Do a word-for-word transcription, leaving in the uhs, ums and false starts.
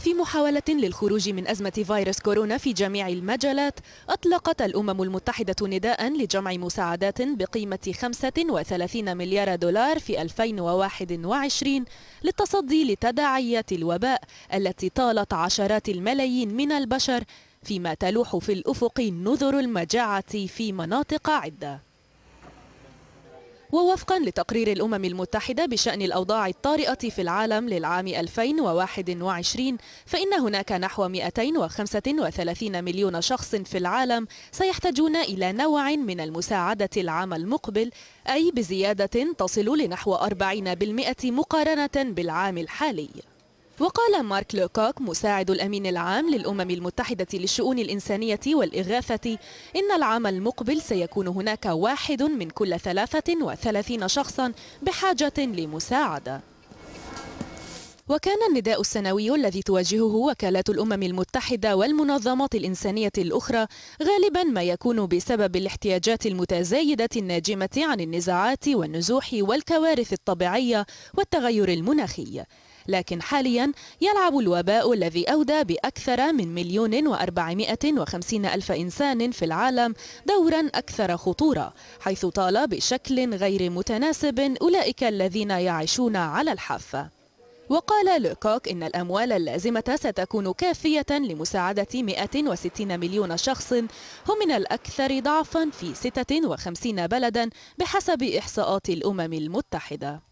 في محاولة للخروج من أزمة فيروس كورونا في جميع المجالات، أطلقت الأمم المتحدة نداء لجمع مساعدات بقيمة خمسة وثلاثين مليار دولار في ألفين وواحد وعشرين للتصدي لتداعيات الوباء التي طالت عشرات الملايين من البشر، فيما تلوح في الأفق نذر المجاعة في مناطق عدة. ووفقا لتقرير الأمم المتحدة بشأن الأوضاع الطارئة في العالم للعام ألفين وواحد وعشرين، فإن هناك نحو مئتين وخمسة وثلاثين مليون شخص في العالم سيحتاجون إلى نوع من المساعدة العام المقبل، أي بزيادة تصل لنحو أربعين بالمئة مقارنة بالعام الحالي. وقال مارك لوكوك مساعد الأمين العام للأمم المتحدة للشؤون الإنسانية والإغاثة إن العام المقبل سيكون هناك واحد من كل ثلاثة وثلاثين شخصا بحاجة لمساعدة. وكان النداء السنوي الذي توجهه وكالات الأمم المتحدة والمنظمات الإنسانية الأخرى غالبا ما يكون بسبب الاحتياجات المتزايدة الناجمة عن النزاعات والنزوح والكوارث الطبيعية والتغير المناخي. لكن حاليا يلعب الوباء الذي أودى بأكثر من مليون وأربعمائة وخمسين ألف إنسان في العالم دورا أكثر خطورة، حيث طال بشكل غير متناسب أولئك الذين يعيشون على الحافة. وقال لوكوك إن الأموال اللازمة ستكون كافية لمساعدة مئة وستين مليون شخص هم من الأكثر ضعفا في ستة وخمسين بلدا بحسب إحصاءات الأمم المتحدة.